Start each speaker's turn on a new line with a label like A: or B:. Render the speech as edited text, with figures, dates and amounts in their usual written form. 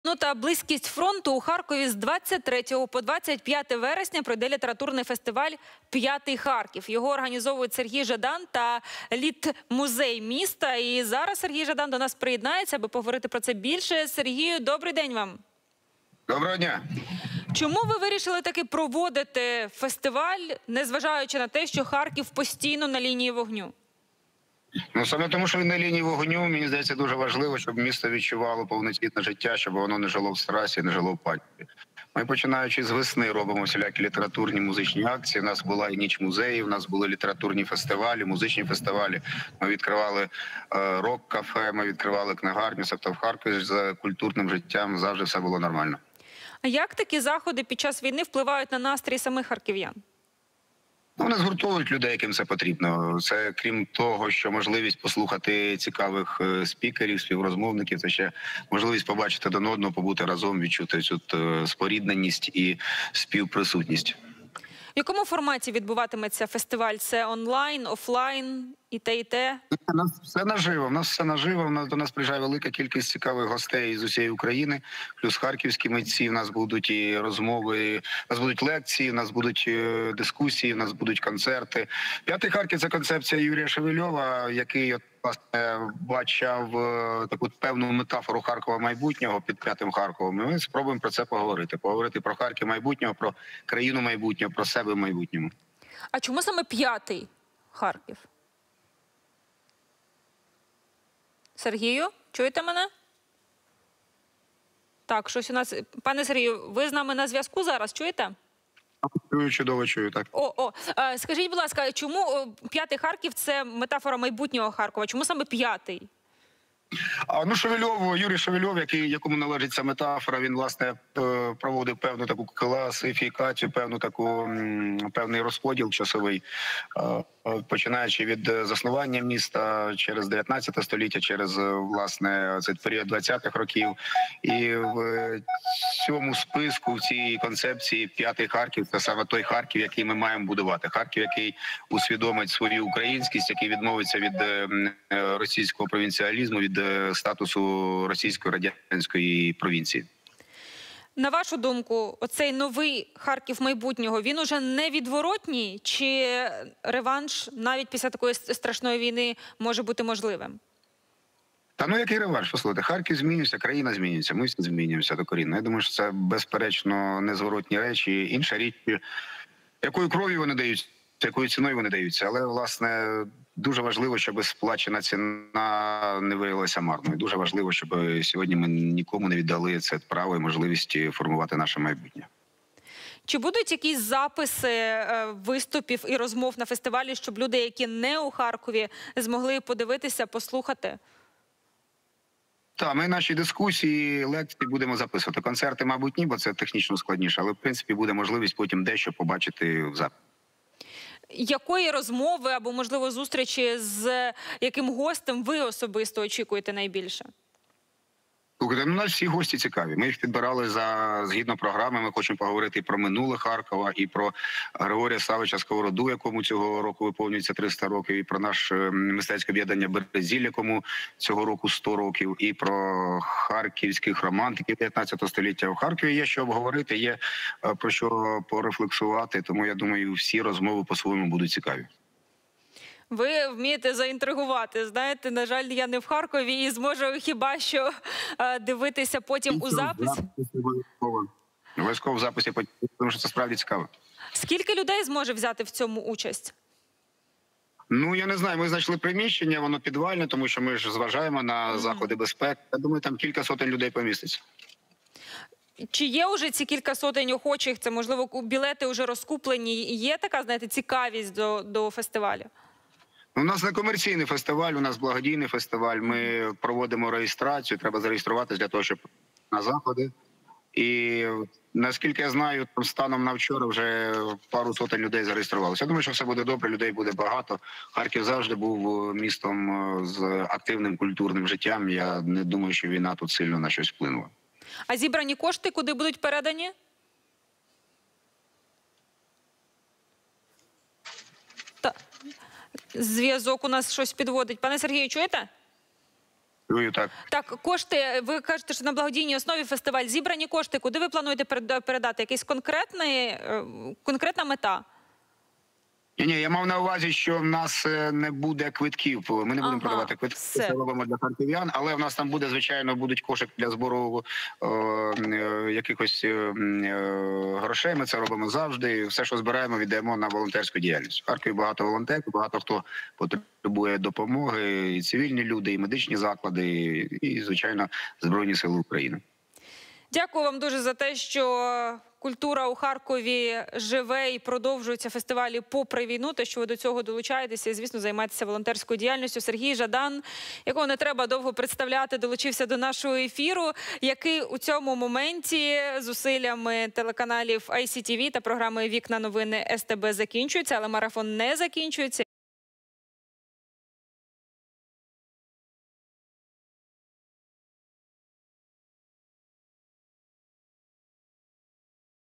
A: Ну та близькість фронту у Харкові з 23 по 25 вересня пройде літературний фестиваль «П'ятий Харків». Його організовують Сергій Жадан та Літмузей міста. І зараз Сергій Жадан до нас приєднається, аби поговорити про це більше. Сергію, добрий день вам.
B: Доброго дня.
A: Чому ви вирішили таки проводити фестиваль, незважаючи на те, що Харків постійно на лінії вогню?
B: Ну, саме тому, що він на лінії вогню, мені здається, дуже важливо, щоб місто відчувало повноцінне життя, щоб воно не жило в стресі, не жило в паніці. Ми, починаючи з весни, робимо всілякі літературні музичні акції. У нас була і ніч музеїв, у нас були літературні фестивалі, музичні фестивалі. Ми відкривали рок-кафе, ми відкривали книгарню. Тобто в Харкові з культурним життям завжди все було нормально.
A: А як такі заходи під час війни впливають на настрій самих харків'ян?
B: Вони згуртовують людей, яким це потрібно. Це, крім того, що можливість послухати цікавих спікерів, співрозмовників, це ще можливість побачити один одного, побути разом, відчути цю спорідненість і співприсутність.
A: В якому форматі відбуватиметься фестиваль? Це онлайн, офлайн, і те, і те?
B: У нас все наживо. У нас все наживо. До нас приїжджає велика кількість цікавих гостей з усієї України. Плюс харківські митці. У нас будуть і розмови, у нас будуть лекції, у нас будуть дискусії, у нас будуть концерти. «П'ятий Харків» – це концепція Юрія Шевельова, який власне бачив таку певну метафору Харкова майбутнього під «П'ятим Харковом». І ми спробуємо про це поговорити. Поговорити про Харків майбутнього, про країну майбутнього, про себе в майбутньому.
A: А чому саме «П'ятий Харків»? Сергію, чуєте мене? Так, щось у нас... Пане Сергію, ви з нами на зв'язку зараз, чуєте?
B: Чую, чудово чую, так.
A: Скажіть, будь ласка, чому «П'ятий Харків» – це метафора майбутнього Харкова? Чому саме «П'ятий»?
B: Юрій Шевельов, якому належить ця метафора, він, власне, проводив певну таку класифікацію, певний розподіл часовий, починаючи від заснування міста через 19 століття, через, власне, цей період 20-х років. І в цьому списку, в цій концепції «П'ятий Харків» – це саме той Харків, який ми маємо будувати. Харків, який усвідомить свою українськість, який відмовиться від російського провінціалізму, від статусу російської радянської провінції.
A: На вашу думку, оцей новий Харків майбутнього, він уже невідворотній? Чи реванш навіть після такої страшної війни може бути можливим?
B: Який реванш? Послухайте, Харків змінюється, країна змінюється, ми всі змінюємося докорінно. Я думаю, що це, безперечно, незворотні речі. Інша річ, якою кров'ю вони даються, якою ціною вони даються. Але, власне, дуже важливо, щоб сплачена ціна не виявилася марною. Дуже важливо, щоб сьогодні ми нікому не віддали це право і можливість формувати наше майбутнє.
A: Чи будуть якісь записи виступів і розмов на фестивалі, щоб люди, які не у Харкові, змогли подивитися, послухати?
B: Так, ми наші дискусії, лекції будемо записувати. Концерти, мабуть, ні, бо це технічно складніше, але, в принципі, буде можливість потім дещо побачити в записі.
A: Якої розмови або, можливо, зустрічі з яким гостем ви особисто очікуєте найбільше?
B: Слухайте, у нас всі гості цікаві. Ми їх підбирали згідно програми. Ми хочемо поговорити і про минуле Харкова, і про Григорія Савича Сковороду, якому цього року виповнюється 300 років, і про наше мистецьке об'єднання «Березіль», якому цього року 100 років, і про харківських романтиків 19 століття. В Харкові є що обговорити, є про що порефлексувати, тому я думаю, всі розмови по-своєму будуть цікаві. Ви
A: вмієте заінтригувати. Знаєте, на жаль, я не в Харкові і зможу хіба що дивитися потім у записі.
B: Обов'язково в записі, тому що це справді цікаво.
A: Скільки людей зможе взяти в цьому участь?
B: Я не знаю, ми знайшли приміщення, воно підвальне, тому що ми ж зважаємо на заходи безпеки. Я думаю, там кілька сотень людей поміститься.
A: Чи є вже ці кілька сотень охочих? Це, можливо, білети вже розкуплені? Є така, знаєте, цікавість до фестивалю?
B: У нас не комерційний фестиваль, у нас благодійний фестиваль. Ми проводимо реєстрацію, треба зареєструватися для того, щоб на заходи. І наскільки я знаю, там станом на вчора вже пару сотень людей зареєструвалося. Я думаю, що все буде добре, людей буде багато. Харків завжди був містом з активним культурним життям. Я не думаю, що війна тут сильно на щось вплинула.
A: А зібрані кошти куди будуть передані? Зв'язок у нас щось підводить. Пане Сергію, чуєте?
B: Так.
A: Так, кошти, ви кажете, що на благодійній основі фестиваль, зібрані кошти, куди ви плануєте передати? Якась конкретна мета?
B: Ні, я мав на увазі, що в нас не буде квитків. Ми не будемо продавати квитки, це робимо для харків'ян, але в нас там буде, звичайно, будуть кошик для збору якихось грошей. Ми це робимо завжди. Все, що збираємо, віддаємо на волонтерську діяльність. В Харкові багато волонтерів, багато хто потребує допомоги, і цивільні люди, і медичні заклади, і, звичайно, Збройні Сили України.
A: Дякую вам дуже за те, що культура у Харкові живе і продовжуються фестивалі попри війну, те, що ви до цього долучаєтеся і, звісно, займаєтеся волонтерською діяльністю. Сергій Жадан, якого не треба довго представляти, долучився до нашого ефіру, який у цьому моменті зусиллями телеканалів ICTV та програми «Вікна новини» СТБ закінчується, але марафон не закінчується.